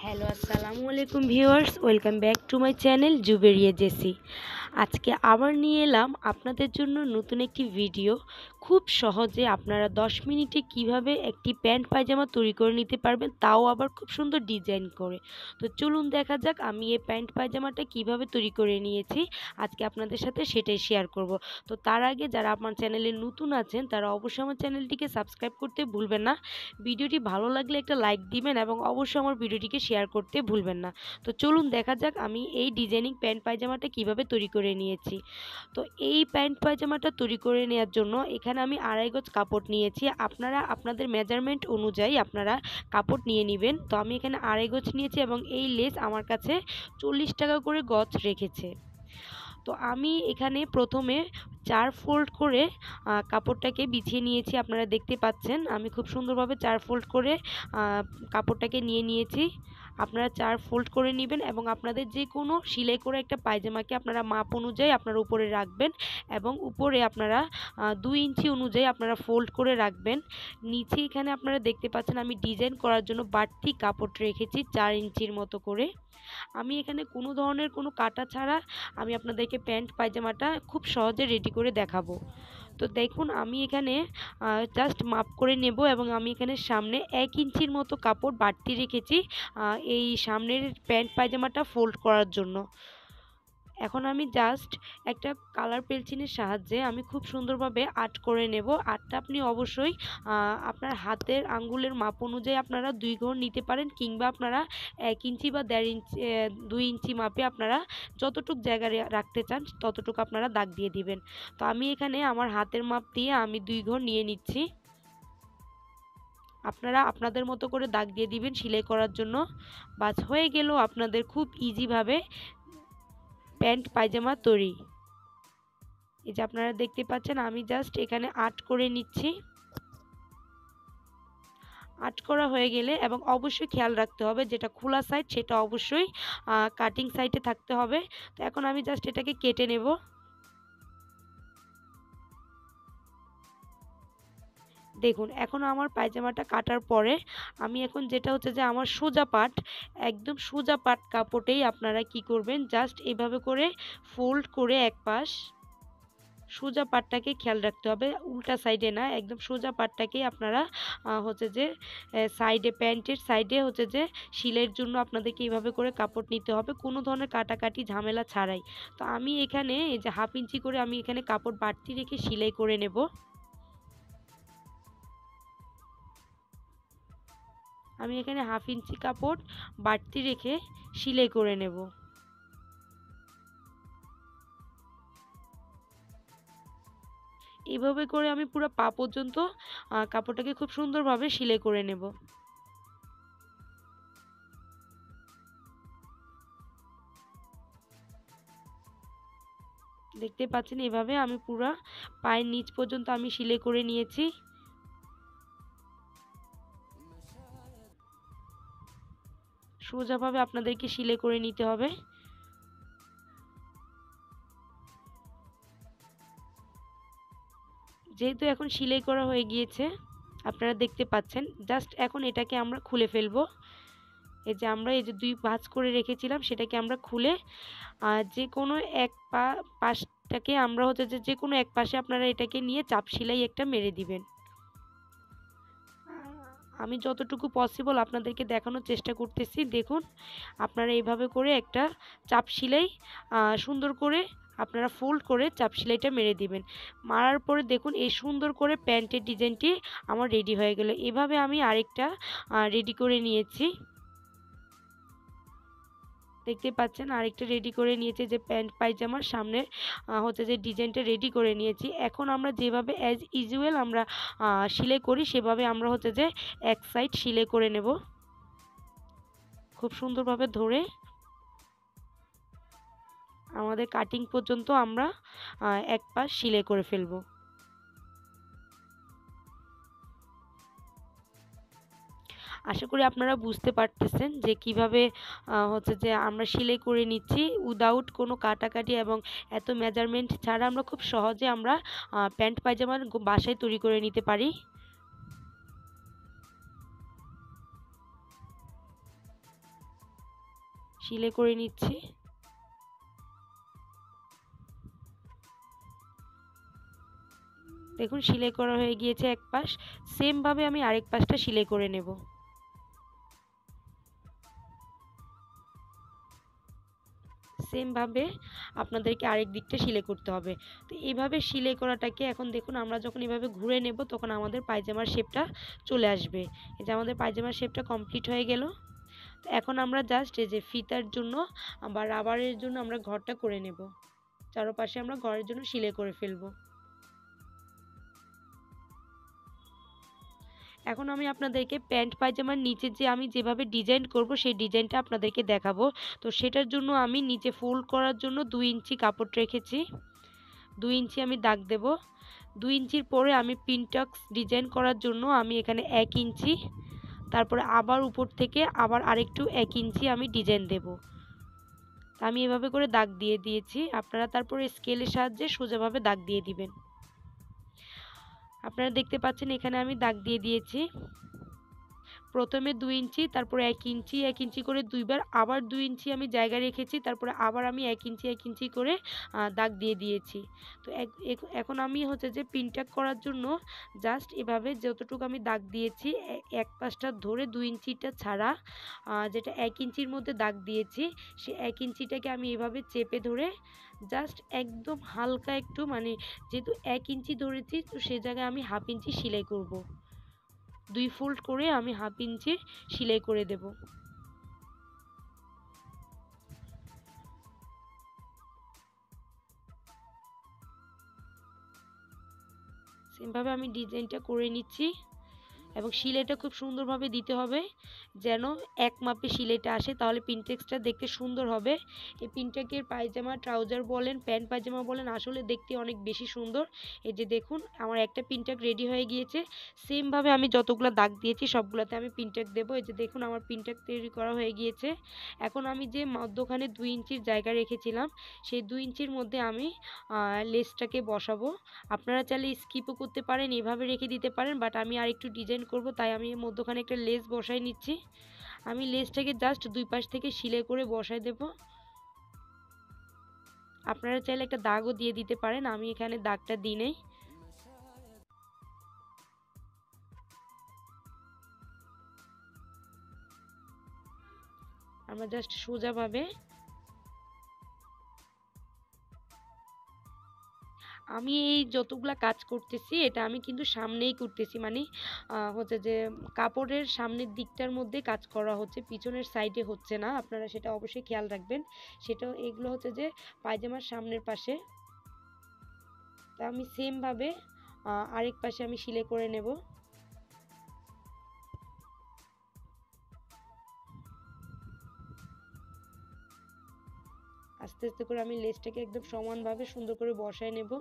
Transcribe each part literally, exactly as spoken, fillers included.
Hello আসসালামু আলাইকুম viewers, welcome back to my channel Juberia JC. আজকে আবার নিয়ে এলাম আপনাদের জন্য নতুন একটি ভিডিও। খুব সহজে আপনারা দশ মিনিটে কিভাবে একটি প্যান্ট পায়জামা তৈরি করে নিতে পারবেন, তাও আবার খুব সুন্দর ডিজাইন করে। তো চলুন দেখা যাক আমি এই প্যান্ট পায়জামাটা কিভাবে তৈরি করে নিয়েছি। আজকে আপনাদের সাথে সেটাই শেয়ার করব। তো তার আগে যারা আমার চ্যানেলে নতুন আছেন তারা অবশ্যই আমার চ্যানেলটিকে সাবস্ক্রাইব করতে ভুলবেন না। ভিডিওটি ভালো লাগলে একটা লাইক দিবেন এবং অবশ্যই আমার ভিডিওটিকে শেয়ার করতে ভুলবেন না। তো চলুন দেখা যাক আমি এই ডিজাইনিং প্যান্ট পায়জামাটা কিভাবে তৈরি করে নিয়েছি। তো এই প্যান্ট পায়জামাটা তৈরি করে নেওয়ার জন্য এখানে আমি আড়াই গজ কাপড় নিয়েছি। আপনারা আপনাদের মেজারমেন্ট অনুযায়ী আপনারা কাপড় নিয়ে নেবেন। তো আমি এখানে আড়াই গজ নিয়েছি এবং এই লেস আমার কাছে চল্লিশ টাকা করে গজ রেখেছে। তো আমি এখানে প্রথমে চার ফোল্ড করে কাপড়টাকে বিছিয়ে নিয়েছি। আপনারা দেখতে পাচ্ছেন আমি খুব সুন্দরভাবে চার ফোল্ড করে কাপড়টাকে নিয়ে নিয়েছি। আপনারা চার ফোল্ড করে নেবেন এবং আপনাদের যে কোনো সেলাই করে একটা পায়জামাকে আপনারা মাপ অনুযায়ী আপনারা উপরে রাখবেন এবং উপরে আপনারা দুই ইঞ্চি অনুযায়ী আপনারা ফোল্ড করে রাখবেন। নিচে এখানে আপনারা দেখতে পাচ্ছেন আমি ডিজাইন করার জন্য বাড়তি কাপড় রেখেছি চার ইঞ্চির মতো করে। আমি এখানে কোনো ধরনের কোনো কাটা ছাড়া আমি আপনাদেরকে প্যান্ট পায়জামাটা খুব সহজে রেডি করে দেখাবো। তো দেখুন আমি এখানে জাস্ট মাপ করে নেব এবং আমি এখানে সামনে এক ইঞ্চির মতো কাপড় বাড়তি রেখেছি এই সামনের প্যান্ট পায়জামাটা ফোল্ড করার জন্য। এখন আমি জাস্ট একটা কালার পেন্সিলের সাহায্যে আমি খুব সুন্দরভাবে আর্ট করে নেব। আর্টটা আপনি অবশ্যই আপনার হাতের আঙ্গুলের মাপ অনুযায়ী আপনারা দুই ঘর নিতে পারেন, কিংবা আপনারা এক ইঞ্চি বা দেড় ইঞ্চি দুই ইঞ্চি মাপে আপনারা যতটুক জায়গা রাখতে চান ততটুকু আপনারা দাগ দিয়ে দিবেন। তো আমি এখানে আমার হাতের মাপ দিয়ে আমি দুই ঘর নিয়ে নিচ্ছি। আপনারা আপনাদের মতো করে দাগ দিয়ে দিবেন সেলাই করার জন্য। বাস হয়ে গেল আপনাদের খুব ইজিভাবে প্যান্ট পায়জামা তৈরি। এই যে আপনারা দেখতে পাচ্ছেন আমি জাস্ট এখানে আর্ট করে নিচ্ছি। আর্ট করা হয়ে গেলে এবং অবশ্যই খেয়াল রাখতে হবে যেটা খোলা সাইড সেটা অবশ্যই কাটিং সাইডে থাকতে হবে। তো এখন আমি জাস্ট এটাকে কেটে নেব। দেখুন এখন আমার পায়জামাটা কাটার পরে আমি এখন যেটা হচ্ছে যে আমার সোজা পাট, একদম সোজা পাট কাপড়েই আপনারা কি করবেন, জাস্ট এভাবে করে ফোল্ড করে এক পাশ সোজা পাটটাকে খেয়াল রাখতে হবে, উল্টা সাইডে না, একদম সোজা পাটটাকে আপনারা হচ্ছে যে সাইডে প্যান্টের সাইডে হচ্ছে যে সেলাইয়ের জন্য আপনাদেরকে এইভাবে করে কাপড় নিতে হবে, কোনো ধরনের কাটাকাটি ঝামেলা ছাড়াই। তো আমি এখানে এই যে হাফ ইঞ্চি করে আমি এখানে কাপড় বাড়তি রেখে সেলাই করে নেব। আমি এখানে হাফ ইঞ্চি কাপড় বাড়তি রেখে সেলাই করে নেব। এইভাবে করে আমি পুরো পা পর্যন্ত কাপড়টাকে খুব সুন্দরভাবে সেলাই করে নেব। দেখতে পাচ্ছেন এভাবে আমি পুরো পায়ের নিচ পর্যন্ত আমি সেলাই করে নিয়েছি। সোজাভাবে আপনাদেরকে সেলাই করে নিতে হবে। যেহেতু এখন সেলাই করা হয়ে গিয়েছে আপনারা দেখতে পাচ্ছেন, জাস্ট এখন এটাকে আমরা খুলে ফেলবো। এই যে আমরা এই যে দুই ভাঁজ করে রেখেছিলাম সেটাকে আমরা খুলে যে কোনো এক পা পাশটাকে আমরা হচ্ছে যে যে কোনো এক পাশে আপনারা এটাকে নিয়ে চাপ সেলাই একটা মেরে দিবেন। আমি যতটুকু পসিবল আপনাদেরকে দেখানোর চেষ্টা করতেছি। দেখুন আপনারা এইভাবে করে একটা চাপ সেলাই সুন্দর করে আপনারা ফোল্ড করে চাপ সেলাইটা মেরে দিবেন। মারার পরে দেখুন এই সুন্দর করে প্যান্টের ডিজাইনটি আমার রেডি হয়ে গেল। এভাবে আমি আরেকটা রেডি করে নিয়েছি। দেখতে পাচ্ছেন আরেকটা রেডি করে নিয়েছি, যে প্যান্ট পায়জামার সামনে হচ্ছে যে ডিজাইনটা রেডি করে নিয়েছি। এখন আমরা যেভাবে অ্যাজ ইউজুয়াল আমরা সেলাই করি সেভাবে আমরা হচ্ছে যে এক সাইড সেলাই করে নেব। খুব সুন্দরভাবে ধরে আমাদের কাটিং পর্যন্ত আমরা এক পাশ সেলাই করে ফেলবো। আশা করি আপনারা বুঝতে পারতেছেন যে কিভাবে হচ্ছে যে আমরা সেলাই করে নিচ্ছি উইদাউট কোনো কাটাকাটি এবং এত মেজারমেন্ট ছাড়া আমরা খুব সহজে আমরা প্যান্ট পায়জামা বাসায় তৈরি করে নিতে পারি। সেলাই করে নিচ্ছি। দেখুন সেলাই করা হয়ে গিয়েছে এক পাশ, সেম ভাবে আমি আরেক পাশটা সেলাই করে নেব। সেম ভাবে আপনাদেরকে আরেক দিকটা সেলাই করতে হবে। তো এইভাবে সেলাই করাটাকে এখন দেখুন আমরা যখন এভাবে ঘুরে নেব তখন আমাদের পায়জামার শেপটা চলে আসবে। এই যে আমাদের পায়জামার শেপটা কমপ্লিট হয়ে গেল। তো এখন আমরা জাস্ট এই যে ফিতার জন্য বা রাবারের জন্য আমরা ঘরটা করে নেব। চারপাশে আমরা ঘরের জন্য সেলাই করে ফেলবো। এখন আমি আপনাদেরকে প্যান্ট পায়জামার নিচে যে আমি যেভাবে ডিজাইন করব সেই ডিজাইনটা আপনাদেরকে দেখাবো। তো সেটার জন্য আমি নিচে ফোল্ড করার জন্য দুই ইঞ্চি কাপড় রেখেছি। দুই ইঞ্চি আমি দাগ দেব। দুই ইঞ্চির পরে আমি পিনটক্স ডিজাইন করার জন্য আমি এখানে এক ইঞ্চি, তারপরে আবার উপর থেকে আবার আরেকটু এক ইঞ্চি আমি ডিজাইন দেব। আমি এভাবে করে দাগ দিয়ে দিয়েছি। আপনারা তারপরে স্কেলের সাহায্যে সোজাভাবে দাগ দিয়ে দিবেন। আপনারা দেখতে পাচ্ছেন এখানে আমি দাগ দিয়ে দিয়েছি। প্রথমে দুই ইঞ্চি, তারপরে এক ইঞ্চি এক ইঞ্চি করে দুইবার আবার দুই ইঞ্চি আমি জায়গা রেখেছি, তারপরে আবার আমি এক ইঞ্চি এক ইঞ্চি করে দাগ দিয়ে দিয়েছি। তো এখন আমি হচ্ছে যে পিনটাক করার জন্য জাস্ট এভাবে যতটুকু আমি দাগ দিয়েছি এক পাশটা ধরে দুই ইঞ্চিটা ছাড়া যেটা এক ইঞ্চির মধ্যে দাগ দিয়েছি সে এক ইঞ্চিটাকে আমি এভাবে চেপে ধরে জাস্ট একদম হালকা একটু, মানে যেহেতু এক ইঞ্চি ধরেছি তো সে জায়গায় আমি হাফ ইঞ্চি সেলাই করব। দুই ফোল্ড করে আমি হাফ ইঞ্চি সেলাই করে দেব। সেমভাবে আমি ডিজাইনটা করে নিচ্ছি এবং সেলাইটা খুব সুন্দরভাবে দিতে হবে যেন এক মাপে সেলাইটা আসে, তাহলে পিনটেক্সটা দেখতে সুন্দর হবে। এই পিনটেকের পায়জামা ট্রাউজার বলেন প্যান্ট পায়জামা বলেন আসলে দেখতে অনেক বেশি সুন্দর। এই যে দেখুন আমার একটা পিনটেক রেডি হয়ে গিয়েছে। সেমভাবে আমি যতগুলো দাগ দিয়েছি সবগুলোতে আমি পিনটেক দেবো। এই যে দেখুন আমার পিনটেক তৈরি করা হয়ে গিয়েছে। এখন আমি যে মধ্যখানে দুই ইঞ্চির জায়গা রেখেছিলাম সেই দুই ইঞ্চির মধ্যে আমি লেসটাকে বসাবো। আপনারা চাইলে স্কিপও করতে পারেন, এভাবে রেখে দিতে পারেন, বাট আমি আর একটু ডিজাইন করব তাই আমি মধ্যখানে একটা লেস বসাই নিচ্ছি। আমি লেসটাকে জাস্ট দুই পাশ থেকে সেলাই করে বসাই দেব। আপনারা চাইলে একটা দাগও দিয়ে দিতে পারেন, আমি এখানে দাগটা দিই নাই। আমরা জাস্ট সোজাভাবে আমি এই যতগুলা কাজ করতেছি এটা আমি কিন্তু সামনেই করতেছি, মানে হচ্ছে যে কাপড়ের সামনের দিকটার মধ্যে কাজ করা হচ্ছে, পিছনের সাইডে হচ্ছে না। আপনারা সেটা অবশ্যই খেয়াল রাখবেন। সেটা এগুলো হচ্ছে যে পায়জামার সামনের পাশে। তা আমি সেমভাবে আরেক পাশে আমি সেলাই করে নেব। আস্তে আস্তে করে আমি লেসটাকে একদম সমানভাবে সুন্দর করে বসায় নেব।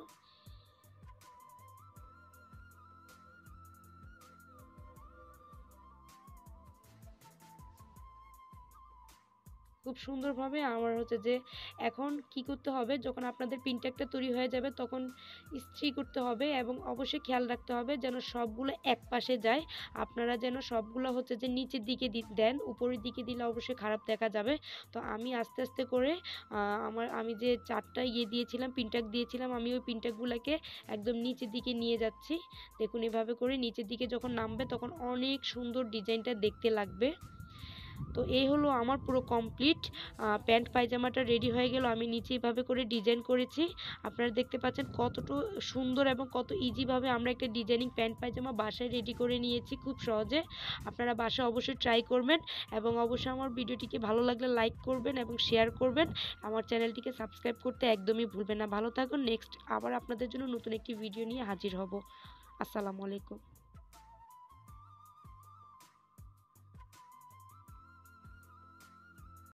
খুব সুন্দরভাবে আমার হচ্ছে যে এখন কি করতে হবে, যখন আপনাদের পিনটেকটা তৈরি হয়ে যাবে তখন ইস্ত্রি করতে হবে এবং অবশ্যই খেয়াল রাখতে হবে যেন সবগুলো এক পাশে যায়। আপনারা যেন সবগুলো হচ্ছে যে নিচের দিকে দেন, উপরের দিকে দিলে অবশ্যই খারাপ দেখা যাবে। তো আমি আস্তে আস্তে করে আমার আমি যে চারটা ইয়ে দিয়েছিলাম পিনটেক দিয়েছিলাম আমি ওই পিনটেকগুলোকে একদম নিচের দিকে নিয়ে যাচ্ছি। দেখুন এভাবে করে নিচের দিকে যখন নামবে তখন অনেক সুন্দর ডিজাইনটা দেখতে লাগবে। তো এই হলো আমার পুরো কমপ্লিট প্যান্ট পায়জামাটা রেডি হয়ে গেল। আমি নিচে এভাবে করে ডিজাইন করেছি। আপনারা দেখতে পাচ্ছেন কতটা সুন্দর এবং কত ইজিভাবে আমরা একটা ডিজাইনিং প্যান্ট পায়জামা বাসায় রেডি করে নিয়েছি খুব সহজে। আপনারা বাসায় অবশ্যই ট্রাই করবেন এবং অবশ্যই আমার ভিডিওটিকে ভালো লাগলে লাইক করবেন এবং শেয়ার করবেন। আমার চ্যানেলটিকে সাবস্ক্রাইব করতে একদমই ভুলবেন না। ভালো থাকুন। নেক্সট আবার আপনাদের জন্য নতুন একটি ভিডিও নিয়ে হাজির হব। আসসালামু আলাইকুম।